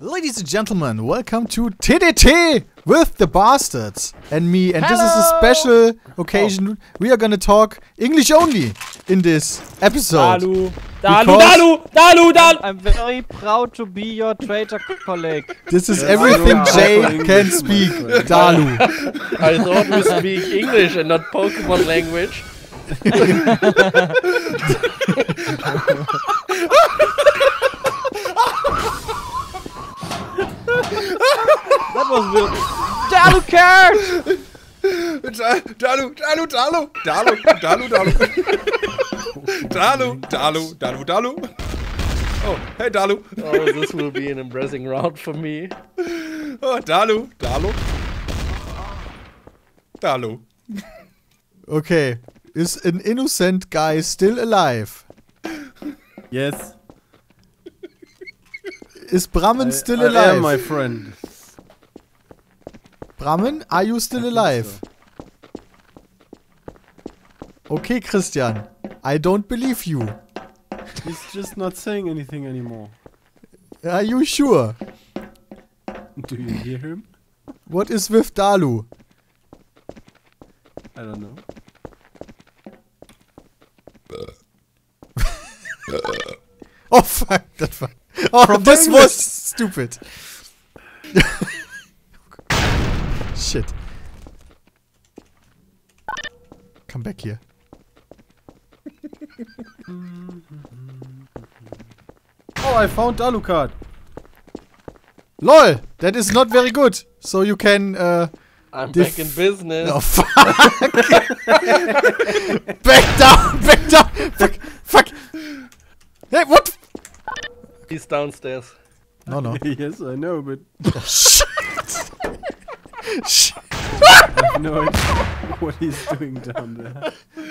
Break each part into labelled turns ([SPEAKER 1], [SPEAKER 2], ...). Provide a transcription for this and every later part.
[SPEAKER 1] Ladies and gentlemen, welcome to TDT with the Bastards and me. And Hello! This is a special occasion. Oh. We are gonna talk English only in this episode.
[SPEAKER 2] Dalu! I'm very proud to be your traitor colleague.
[SPEAKER 1] This is everything Jay can speak. Dalu.
[SPEAKER 3] I thought we speak English and not Pokemon language.
[SPEAKER 2] That was weird. Dalu cares!
[SPEAKER 4] Dalu. Oh, hey Dalu.
[SPEAKER 3] Oh, this will be an embarrassing round for me.
[SPEAKER 4] Oh, Dalu.
[SPEAKER 1] Okay, is an innocent guy still alive?
[SPEAKER 5] Yes.
[SPEAKER 1] Is Brammen still alive?
[SPEAKER 5] I am, my friend.
[SPEAKER 1] Brammen, are you still alive?
[SPEAKER 5] So.
[SPEAKER 1] Okay, Christian. I don't believe you.
[SPEAKER 5] He's just not saying anything anymore.
[SPEAKER 1] Are you sure?
[SPEAKER 5] Do you hear him?
[SPEAKER 1] What is with Dalu?
[SPEAKER 5] I don't know.
[SPEAKER 1] Oh fuck, that fuck. Oh, this was stupid. Shit. Come back here.
[SPEAKER 5] Oh, I found Alucard.
[SPEAKER 1] LOL! That is not very good. So you can
[SPEAKER 3] I'm back in business.
[SPEAKER 1] Oh fuck! Back down! Fuck! Hey, what?
[SPEAKER 3] He's downstairs.
[SPEAKER 1] No.
[SPEAKER 5] Yes, I know, but
[SPEAKER 1] Oh, shit! Shit.
[SPEAKER 5] I have no idea what he's doing down there.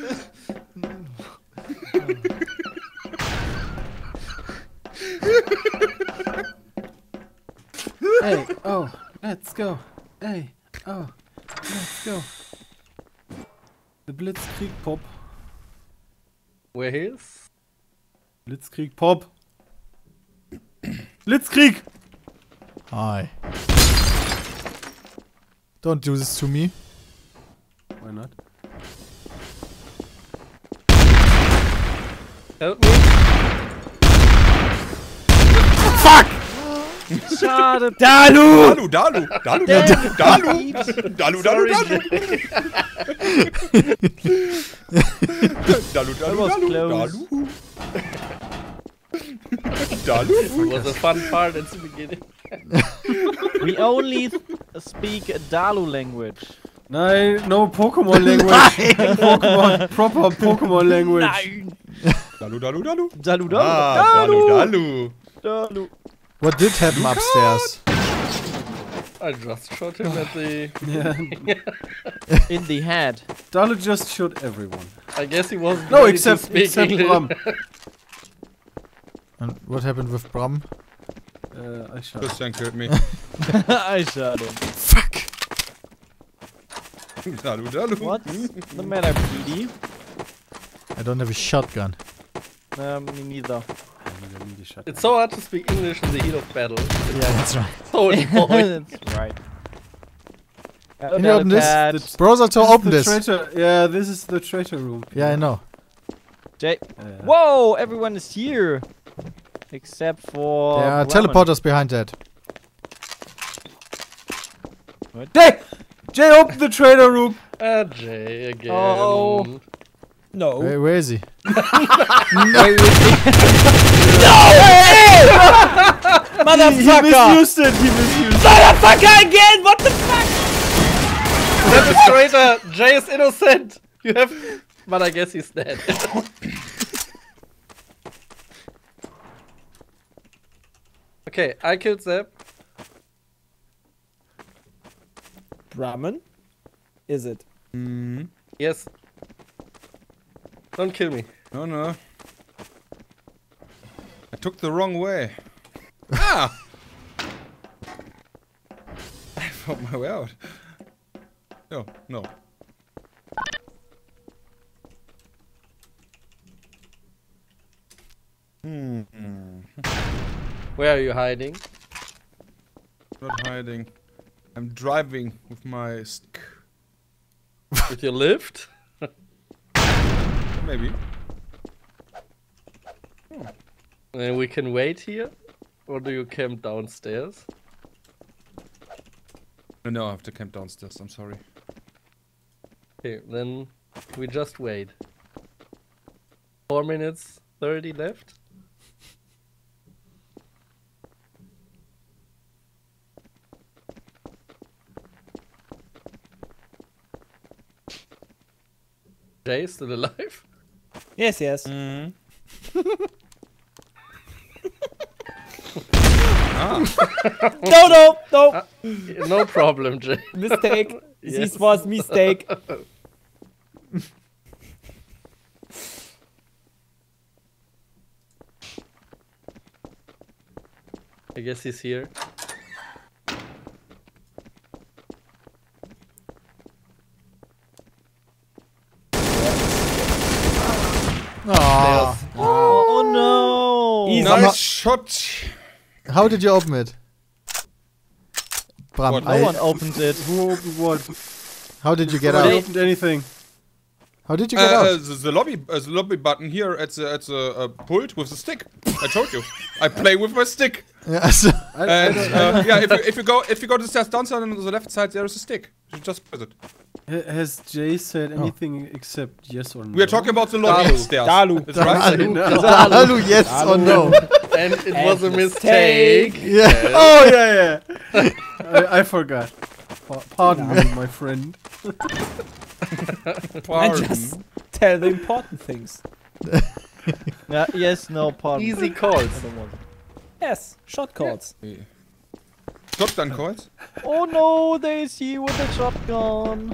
[SPEAKER 5] Hey, oh, let's go. Hey, oh, let's go. The Blitzkrieg Pop.
[SPEAKER 3] Where he is?
[SPEAKER 5] Blitzkrieg Pop. Blitzkrieg!
[SPEAKER 1] Hi. Don't do this to me.
[SPEAKER 5] Why not?
[SPEAKER 3] Help me.
[SPEAKER 1] Fuck!
[SPEAKER 2] Schade.
[SPEAKER 1] Dalu!
[SPEAKER 4] Dalu.
[SPEAKER 3] It was a fun part at the beginning.
[SPEAKER 2] We only speak Dalu language.
[SPEAKER 5] No Pokemon language. Pokemon, proper Pokemon language.
[SPEAKER 2] Nein.
[SPEAKER 4] Dalu.
[SPEAKER 2] Dalu.
[SPEAKER 1] What did happen upstairs?
[SPEAKER 3] I just shot him at the...
[SPEAKER 5] Yeah.
[SPEAKER 2] In the head.
[SPEAKER 5] Dalu just shot everyone.
[SPEAKER 3] I guess he wasn't
[SPEAKER 5] No,
[SPEAKER 3] ready
[SPEAKER 5] except
[SPEAKER 3] to speak English.
[SPEAKER 5] Bram.
[SPEAKER 1] And what happened with Bram?
[SPEAKER 5] I shot.
[SPEAKER 4] Christian killed me.
[SPEAKER 2] I shot him.
[SPEAKER 1] Fuck!
[SPEAKER 4] Dalu.
[SPEAKER 2] What's the matter, PD?
[SPEAKER 1] I don't have a shotgun.
[SPEAKER 2] Me neither.
[SPEAKER 3] It's so hard to speak English in the heat of battle.
[SPEAKER 1] Yeah, that's right.
[SPEAKER 3] So important.
[SPEAKER 2] That's right.
[SPEAKER 1] Can you open this? Browser to open this.
[SPEAKER 5] Traitor. Yeah, this is the traitor room.
[SPEAKER 1] Yeah, I know.
[SPEAKER 2] Jay. Whoa! Everyone is here. Except for...
[SPEAKER 1] There are
[SPEAKER 2] Brammen.
[SPEAKER 1] teleporters behind that.
[SPEAKER 2] What?
[SPEAKER 5] Jay, open the traitor room.
[SPEAKER 3] Jay again.
[SPEAKER 2] Oh. No.
[SPEAKER 1] Where is he?
[SPEAKER 2] Motherfucker!
[SPEAKER 5] He misused it.
[SPEAKER 2] Motherfucker again! What the fuck?
[SPEAKER 3] That is traitor. Jay is innocent. You have... But I guess he's dead. Okay, I killed Zeb.
[SPEAKER 2] Ramen? Is it?
[SPEAKER 3] Yes. Don't kill me.
[SPEAKER 4] No. I took the wrong way. Ah! I found my way out. No.
[SPEAKER 3] Where are you hiding?
[SPEAKER 4] Not hiding. I'm driving with my stick.
[SPEAKER 3] With your lift?
[SPEAKER 4] Maybe.
[SPEAKER 3] And we can wait here? Or do you camp downstairs?
[SPEAKER 4] No, I have to camp downstairs. I'm sorry.
[SPEAKER 3] Okay, then we just wait. 4 minutes 30 left. Jay is still alive?
[SPEAKER 6] Yes, yes.
[SPEAKER 4] Mm.
[SPEAKER 6] No.
[SPEAKER 3] No problem, Jay.
[SPEAKER 6] Mistake.
[SPEAKER 3] Yes.
[SPEAKER 6] This was mistake.
[SPEAKER 3] I guess he's here.
[SPEAKER 1] Aw.
[SPEAKER 2] Oh no!
[SPEAKER 6] Easy.
[SPEAKER 4] Nice shot.
[SPEAKER 1] How did you open it? Bram,
[SPEAKER 4] What?
[SPEAKER 2] No one opened it.
[SPEAKER 5] Who opened what?
[SPEAKER 1] how did you get
[SPEAKER 5] Nobody
[SPEAKER 1] out?
[SPEAKER 5] opened anything.
[SPEAKER 1] How did you get out?
[SPEAKER 4] The lobby button here at the pult with the stick. I told you. I play with my stick.
[SPEAKER 1] Yeah, so
[SPEAKER 4] And yeah, if you go to the stairs downstairs on the left side, there is a stick. You just press it.
[SPEAKER 5] Has Jay said anything except yes or no?
[SPEAKER 4] We are talking about the lobby
[SPEAKER 3] Dalu.
[SPEAKER 4] upstairs.
[SPEAKER 6] Dalu.
[SPEAKER 4] That's right.
[SPEAKER 1] Dalu, yes or no?
[SPEAKER 3] And it was a mistake.
[SPEAKER 1] Yeah.
[SPEAKER 5] Oh yeah. I forgot. Pardon me, my friend.
[SPEAKER 6] I
[SPEAKER 4] Pardon.
[SPEAKER 6] just tell the important things.
[SPEAKER 2] Yes, no, pardon.
[SPEAKER 3] Easy calls.
[SPEAKER 6] Yes, shot calls.
[SPEAKER 4] Shotgun calls?
[SPEAKER 2] Oh no, they see you with a shotgun.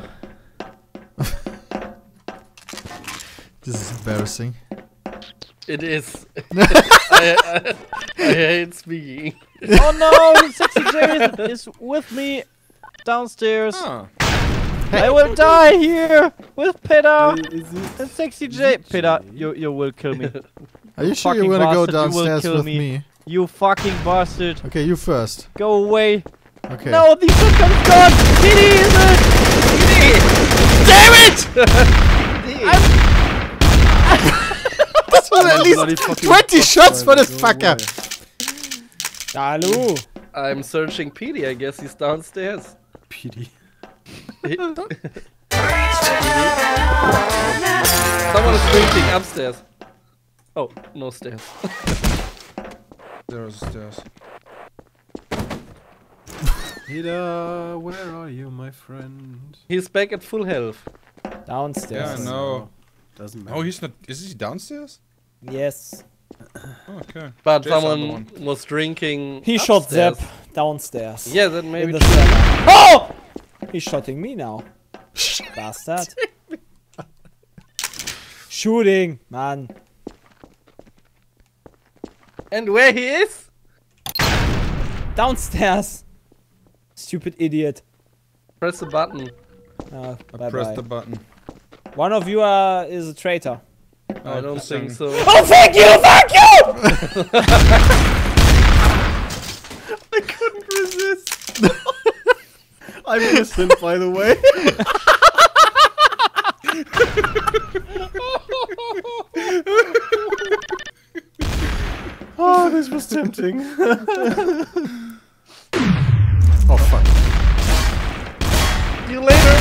[SPEAKER 1] This is embarrassing.
[SPEAKER 3] It is. I hate speaking.
[SPEAKER 2] Oh no, Sexy J is with me downstairs.
[SPEAKER 4] Ah.
[SPEAKER 2] I will die here with Peter
[SPEAKER 5] Is it?
[SPEAKER 2] and Sexy J. Peter, you will kill me.
[SPEAKER 1] Are you sure you
[SPEAKER 2] Fucking
[SPEAKER 1] want to go
[SPEAKER 2] bastard, you will
[SPEAKER 1] downstairs
[SPEAKER 2] kill
[SPEAKER 1] with
[SPEAKER 2] me.
[SPEAKER 1] me?
[SPEAKER 2] You fucking bastard.
[SPEAKER 1] Okay, you first.
[SPEAKER 2] Go away.
[SPEAKER 1] Okay.
[SPEAKER 2] No, the shotgun is gone. Kitty is it? Damn it!
[SPEAKER 1] This was at
[SPEAKER 5] Bloody
[SPEAKER 1] least
[SPEAKER 5] fucking
[SPEAKER 1] 20 shots for this
[SPEAKER 5] Go
[SPEAKER 1] fucker.
[SPEAKER 5] away.
[SPEAKER 6] Dalu.
[SPEAKER 3] I'm searching Petey. I guess he's downstairs.
[SPEAKER 5] Pity.
[SPEAKER 3] Someone is drinking upstairs. Oh, no stairs.
[SPEAKER 4] There are stairs.
[SPEAKER 5] Peter, where are you, my friend?
[SPEAKER 3] He's back at full health.
[SPEAKER 6] Downstairs.
[SPEAKER 4] Yeah, no.
[SPEAKER 5] Doesn't matter.
[SPEAKER 4] Oh, he's not. Is he downstairs?
[SPEAKER 6] Yes.
[SPEAKER 4] Oh, okay.
[SPEAKER 3] But
[SPEAKER 4] Jay's the other
[SPEAKER 3] someone
[SPEAKER 4] one.
[SPEAKER 3] was drinking.
[SPEAKER 6] He shot
[SPEAKER 3] upstairs.
[SPEAKER 6] Zep downstairs.
[SPEAKER 3] Yeah, that
[SPEAKER 6] In
[SPEAKER 3] maybe.
[SPEAKER 6] the cellar. Oh! He's shooting me now. Bastard. Shooting, man.
[SPEAKER 3] And where he is?
[SPEAKER 6] Downstairs. Stupid idiot.
[SPEAKER 3] Press the button.
[SPEAKER 6] Bye
[SPEAKER 4] Press
[SPEAKER 6] bye.
[SPEAKER 4] the button.
[SPEAKER 6] One of you is a traitor.
[SPEAKER 3] I don't think so.
[SPEAKER 6] Oh, thank you! Thank you!
[SPEAKER 5] I couldn't resist. I'm innocent, by the way. Oh, this was tempting.
[SPEAKER 1] Oh, fuck.
[SPEAKER 3] See you later.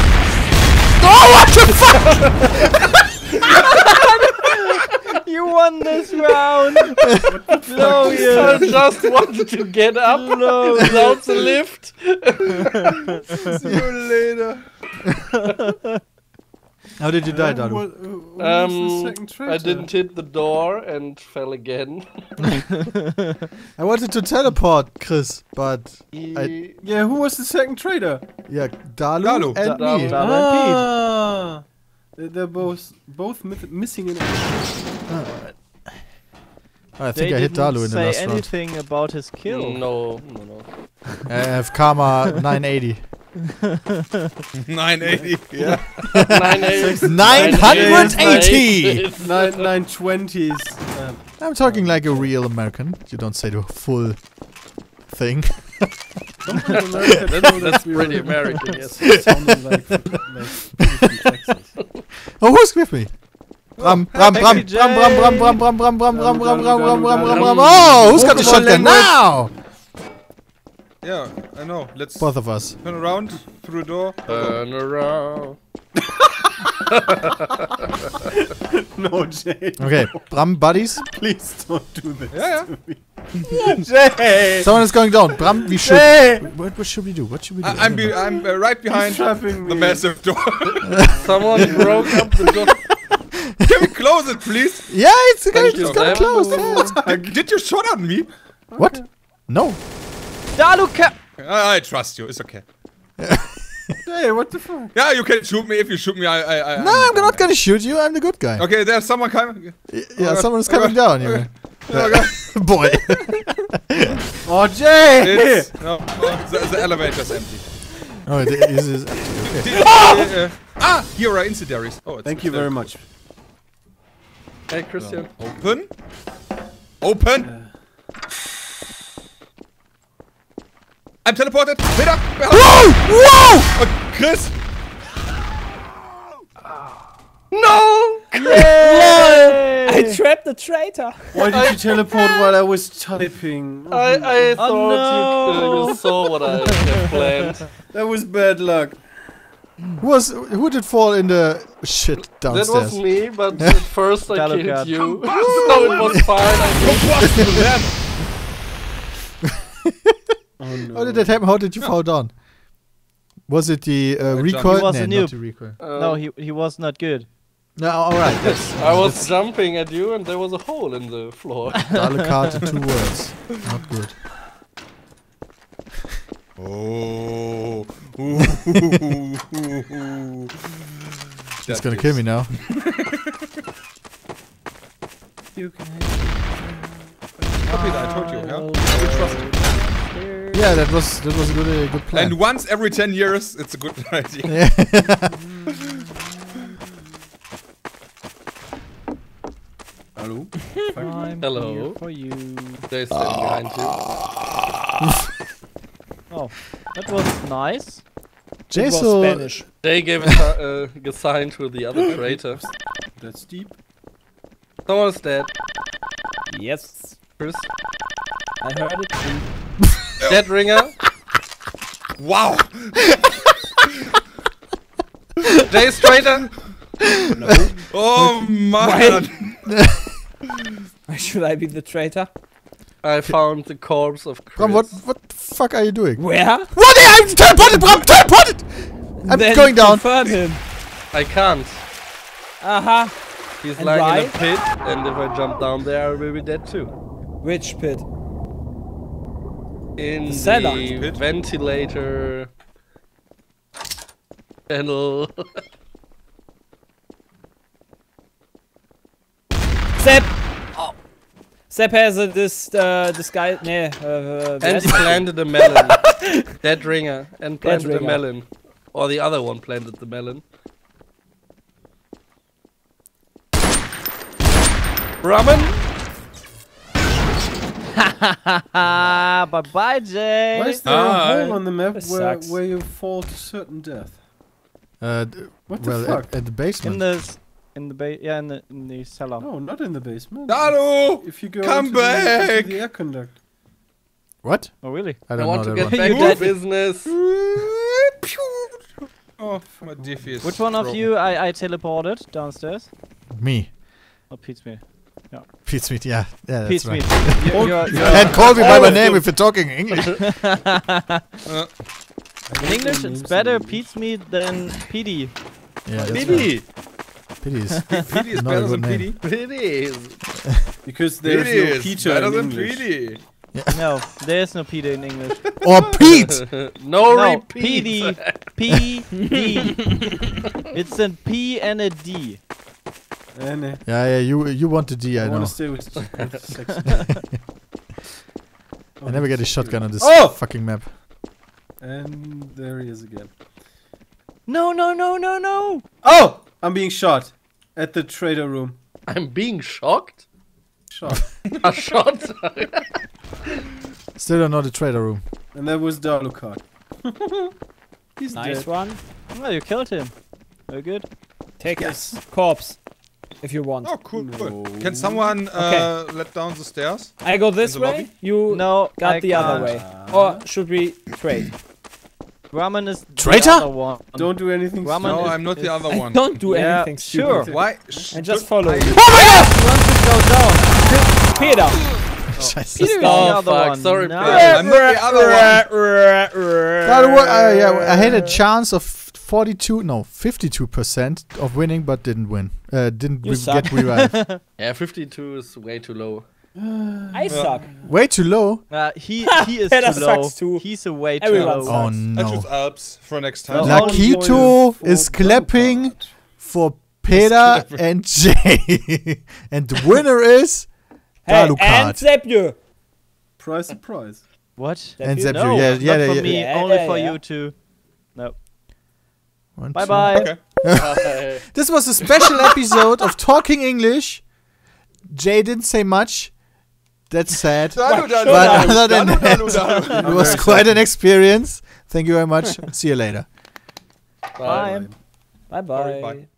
[SPEAKER 2] You won this round. No,
[SPEAKER 3] I just wanted to get up without the lift.
[SPEAKER 4] See you later.
[SPEAKER 1] How did you die, Dalu?
[SPEAKER 5] Who was the second traitor?
[SPEAKER 3] I didn't hit the door and fell again.
[SPEAKER 1] I wanted to teleport, Chris, but
[SPEAKER 5] Yeah, who was the second traitor?
[SPEAKER 1] yeah, Dalu,
[SPEAKER 4] Dalu.
[SPEAKER 1] and
[SPEAKER 3] Dalu.
[SPEAKER 1] me.
[SPEAKER 5] Ah, they're both missing in
[SPEAKER 1] I think I hit Dalu in the last
[SPEAKER 2] say
[SPEAKER 1] round.
[SPEAKER 2] anything about his kill.
[SPEAKER 3] No.
[SPEAKER 1] I have karma 980.
[SPEAKER 4] 980. Yeah.
[SPEAKER 1] 980!
[SPEAKER 5] 920s.
[SPEAKER 1] I'm talking like a real American. You don't say the full thing.
[SPEAKER 3] That's pretty American, yes.
[SPEAKER 5] Sounding like from Texas.
[SPEAKER 1] Oh, who's with me? Bram.
[SPEAKER 6] Thank you, Jay.
[SPEAKER 1] Oh, who's got the shotgun now?
[SPEAKER 4] Yeah, I know. Let's
[SPEAKER 1] Both of us.
[SPEAKER 4] turn around through the door.
[SPEAKER 3] Turn around.
[SPEAKER 5] No, Jay.
[SPEAKER 1] Okay, Bram, buddies.
[SPEAKER 5] Please don't do this.
[SPEAKER 4] Yeah,
[SPEAKER 5] to me. Jay!
[SPEAKER 1] Someone is going down. Bram, we should.
[SPEAKER 5] Jay!
[SPEAKER 1] What should we do? What should we do?
[SPEAKER 4] I'm right behind
[SPEAKER 5] trapping
[SPEAKER 4] the
[SPEAKER 5] me.
[SPEAKER 4] massive door.
[SPEAKER 3] Someone broke up the door.
[SPEAKER 4] Can we close it, please?
[SPEAKER 1] Yeah, it's gonna
[SPEAKER 3] you.
[SPEAKER 1] close.
[SPEAKER 4] Did you shot at me?
[SPEAKER 1] What? No.
[SPEAKER 6] Daluka!
[SPEAKER 4] I trust you. It's okay.
[SPEAKER 5] Hey, what the fuck?
[SPEAKER 4] Yeah, you can shoot me. If you shoot me, I
[SPEAKER 1] No, I'm not gonna shoot you. I'm the good guy.
[SPEAKER 4] Okay, there's someone coming.
[SPEAKER 1] Yeah, someone's coming down here.
[SPEAKER 4] Okay.
[SPEAKER 1] Boy.
[SPEAKER 5] Oh, Jay!
[SPEAKER 4] It's, no, the elevator's empty.
[SPEAKER 1] Oh, this is okay.
[SPEAKER 4] Here are incendiaries. Oh, it's
[SPEAKER 5] Thank you very much.
[SPEAKER 3] Hey, Christian.
[SPEAKER 4] Open. Open. I'm teleported. Peter.
[SPEAKER 1] Whoa! Whoa!
[SPEAKER 4] Chris.
[SPEAKER 3] No!
[SPEAKER 6] I trapped the traitor.
[SPEAKER 5] Why did you teleport while I was typing?
[SPEAKER 3] I thought
[SPEAKER 6] no.
[SPEAKER 3] you saw what I had planned.
[SPEAKER 5] That was bad luck.
[SPEAKER 1] Who did fall in the shit
[SPEAKER 3] That
[SPEAKER 1] downstairs?
[SPEAKER 3] was me, but at first I
[SPEAKER 6] Daluka.
[SPEAKER 3] killed you. So it was fine.
[SPEAKER 5] Oh no.
[SPEAKER 1] How did that happen? How did you fall down? Was it the recoil?
[SPEAKER 6] He was
[SPEAKER 1] Nah,
[SPEAKER 6] a
[SPEAKER 1] not
[SPEAKER 6] noob.
[SPEAKER 1] the recoil.
[SPEAKER 6] No, he was not good.
[SPEAKER 1] No, alright. Yes.
[SPEAKER 3] I was jumping at you and there was a hole in the floor.
[SPEAKER 1] Daluka in 2 words. Not good.
[SPEAKER 4] Oh.
[SPEAKER 1] He's gonna kill me now.
[SPEAKER 6] You can
[SPEAKER 4] Peter, I told you, yeah? I will trust you.
[SPEAKER 1] Yeah, that was a good plan.
[SPEAKER 4] And once every 10 years, it's a good idea.
[SPEAKER 1] Yeah.
[SPEAKER 5] Hello?
[SPEAKER 6] I'm
[SPEAKER 3] Hello.
[SPEAKER 6] here for you.
[SPEAKER 3] They're standing behind you.
[SPEAKER 6] Oh, that was nice. It was
[SPEAKER 1] Jason.
[SPEAKER 6] Spanish.
[SPEAKER 3] They gave a sign to the other traitor.
[SPEAKER 5] That's deep.
[SPEAKER 3] Someone's dead.
[SPEAKER 6] Yes,
[SPEAKER 3] Chris.
[SPEAKER 6] I heard it too.
[SPEAKER 3] Dead ringer.
[SPEAKER 4] Wow.
[SPEAKER 3] Jay's traitor.
[SPEAKER 4] Oh man.
[SPEAKER 6] Why should I be the traitor?
[SPEAKER 3] I found the corpse of Chris.
[SPEAKER 1] Bram, what the fuck are you doing?
[SPEAKER 6] Where?
[SPEAKER 1] What? I'm teleported, Bram! Teleported! I'm
[SPEAKER 6] Then
[SPEAKER 1] going down.
[SPEAKER 6] confirm him.
[SPEAKER 3] I can't.
[SPEAKER 6] Aha.
[SPEAKER 3] He's
[SPEAKER 6] And
[SPEAKER 3] lying
[SPEAKER 6] why?
[SPEAKER 3] in a pit, and if I jump down there, I will be dead too.
[SPEAKER 6] Which pit?
[SPEAKER 3] In
[SPEAKER 6] The cellar.
[SPEAKER 3] the
[SPEAKER 4] Pit?
[SPEAKER 3] ventilator panel.
[SPEAKER 6] Sepp! Oh. Sepp has this guy. Nee,
[SPEAKER 3] And he planted a melon. Dead ringer. And planted a
[SPEAKER 6] ringer.
[SPEAKER 3] melon. Or the other one planted the melon. Ramen?
[SPEAKER 6] Bye bye, Jay.
[SPEAKER 5] Why is there a hole on the map
[SPEAKER 6] This
[SPEAKER 5] where,
[SPEAKER 6] sucks.
[SPEAKER 5] where you fall to certain death? What the
[SPEAKER 1] Well,
[SPEAKER 5] fuck?
[SPEAKER 1] at the basement.
[SPEAKER 6] in the cellar.
[SPEAKER 5] No, not in the basement.
[SPEAKER 4] Dalu!
[SPEAKER 5] If you go
[SPEAKER 4] Come
[SPEAKER 5] into the
[SPEAKER 4] back!
[SPEAKER 5] air conduct.
[SPEAKER 1] What?
[SPEAKER 6] Oh really?
[SPEAKER 1] I
[SPEAKER 3] I
[SPEAKER 1] don't
[SPEAKER 3] want
[SPEAKER 1] know
[SPEAKER 3] to
[SPEAKER 1] that
[SPEAKER 3] get
[SPEAKER 1] one.
[SPEAKER 3] back
[SPEAKER 6] You
[SPEAKER 3] to
[SPEAKER 6] dead.
[SPEAKER 3] business.
[SPEAKER 4] Oh, my diffy is
[SPEAKER 6] Which one of
[SPEAKER 4] broken.
[SPEAKER 6] you I teleported downstairs?
[SPEAKER 1] Me.
[SPEAKER 6] Oh, Pete's me.
[SPEAKER 1] Pete's meat, yeah. Yeah, that's
[SPEAKER 6] Pete's
[SPEAKER 1] right.
[SPEAKER 6] me.
[SPEAKER 1] And call me by my name if you're talking English.
[SPEAKER 6] In English, it's better Pete's meat than PD.
[SPEAKER 1] Yeah, that's right.
[SPEAKER 3] Pity.
[SPEAKER 1] Pity is
[SPEAKER 4] Petey is
[SPEAKER 1] not a
[SPEAKER 4] better
[SPEAKER 1] good
[SPEAKER 4] than
[SPEAKER 1] name.
[SPEAKER 4] Petey.
[SPEAKER 3] Pity.
[SPEAKER 5] Because there's
[SPEAKER 4] Petey
[SPEAKER 5] no
[SPEAKER 4] is
[SPEAKER 5] Peter
[SPEAKER 4] better
[SPEAKER 5] in
[SPEAKER 4] than
[SPEAKER 5] English.
[SPEAKER 4] Petey.
[SPEAKER 6] No, there's no Peter in English.
[SPEAKER 1] Or Pete!
[SPEAKER 3] No,
[SPEAKER 6] No,
[SPEAKER 3] repeat.
[SPEAKER 6] PD. PD. It's a P and a D.
[SPEAKER 5] Nah,
[SPEAKER 1] Yeah, you want the D, I
[SPEAKER 5] I
[SPEAKER 1] know.
[SPEAKER 5] want to stay with sexy.
[SPEAKER 1] I never get a shotgun on this
[SPEAKER 5] Oh!
[SPEAKER 1] fucking map.
[SPEAKER 5] And there he is again.
[SPEAKER 6] No, no, no, no, no.
[SPEAKER 5] Oh! I'm being shot. At the trader room.
[SPEAKER 3] I'm being shocked.
[SPEAKER 5] Shot.
[SPEAKER 3] A shot.
[SPEAKER 1] Still don't know the trader room.
[SPEAKER 5] And that was Dalukat. He's
[SPEAKER 6] Nice
[SPEAKER 5] dead.
[SPEAKER 6] one.
[SPEAKER 2] Oh, you killed him. Very good.
[SPEAKER 6] Take his corpse. If you want.
[SPEAKER 4] Oh, cool,
[SPEAKER 5] No.
[SPEAKER 4] cool. Can someone
[SPEAKER 6] Okay.
[SPEAKER 4] let down the stairs?
[SPEAKER 6] I go this
[SPEAKER 4] In the
[SPEAKER 6] way.
[SPEAKER 4] lobby?
[SPEAKER 6] You
[SPEAKER 2] No,
[SPEAKER 6] got
[SPEAKER 2] I
[SPEAKER 6] the other
[SPEAKER 2] can't.
[SPEAKER 6] way. Or should we trade?
[SPEAKER 2] Ramen is
[SPEAKER 1] Traitor?
[SPEAKER 2] the other one.
[SPEAKER 5] Don't do anything
[SPEAKER 2] Ramen
[SPEAKER 4] No,
[SPEAKER 2] is-
[SPEAKER 4] I'm not the other
[SPEAKER 6] I
[SPEAKER 4] one.
[SPEAKER 6] don't do
[SPEAKER 2] Yeah,
[SPEAKER 6] anything
[SPEAKER 2] sure.
[SPEAKER 6] stupid.
[SPEAKER 4] Why?
[SPEAKER 6] I just follow you.
[SPEAKER 2] You want to go down.
[SPEAKER 6] Peter.
[SPEAKER 1] Scheiße.
[SPEAKER 2] Peter is the
[SPEAKER 3] Oh,
[SPEAKER 2] other
[SPEAKER 3] fuck,
[SPEAKER 2] one.
[SPEAKER 3] sorry,
[SPEAKER 2] no.
[SPEAKER 3] Peter.
[SPEAKER 4] I'm not the other one.
[SPEAKER 1] I had a chance of 52% of winning, but didn't win. Didn't
[SPEAKER 6] You suck.
[SPEAKER 1] get revived.
[SPEAKER 3] Yeah, 52 is way too low.
[SPEAKER 6] I suck.
[SPEAKER 1] Way too low.
[SPEAKER 2] He is
[SPEAKER 6] Peter
[SPEAKER 2] too low.
[SPEAKER 6] sucks too.
[SPEAKER 2] He's a way too
[SPEAKER 6] Everyone
[SPEAKER 2] low.
[SPEAKER 6] sucks.
[SPEAKER 1] Oh
[SPEAKER 4] I
[SPEAKER 1] no.
[SPEAKER 4] choose Alps for next
[SPEAKER 2] Oh,
[SPEAKER 4] time.
[SPEAKER 1] Lakito
[SPEAKER 5] for
[SPEAKER 1] is clapping
[SPEAKER 5] Dalukat.
[SPEAKER 1] for Peter and Jay. And the winner is
[SPEAKER 6] Hey, and
[SPEAKER 1] Dalukat.
[SPEAKER 6] Zepio.
[SPEAKER 5] Prize, surprise.
[SPEAKER 2] What?
[SPEAKER 1] And
[SPEAKER 6] Zepio.
[SPEAKER 1] Zepio,
[SPEAKER 2] No,
[SPEAKER 1] yeah,
[SPEAKER 2] not
[SPEAKER 1] yeah,
[SPEAKER 2] for
[SPEAKER 1] yeah.
[SPEAKER 2] me.
[SPEAKER 6] Yeah,
[SPEAKER 2] Only
[SPEAKER 6] yeah,
[SPEAKER 2] for
[SPEAKER 6] yeah.
[SPEAKER 2] you two. No.
[SPEAKER 1] One,
[SPEAKER 2] Bye
[SPEAKER 1] two.
[SPEAKER 2] bye.
[SPEAKER 4] Okay.
[SPEAKER 1] This was a special episode of Talking English. Jay didn't say much. That's sad.
[SPEAKER 4] Dalu, dalu,
[SPEAKER 1] But
[SPEAKER 4] dalu,
[SPEAKER 1] other than
[SPEAKER 4] dalu,
[SPEAKER 1] that,
[SPEAKER 4] dalu, dalu.
[SPEAKER 1] it was quite an experience. Thank you very much. See you later.
[SPEAKER 2] Bye.
[SPEAKER 6] Bye bye.
[SPEAKER 4] Bye.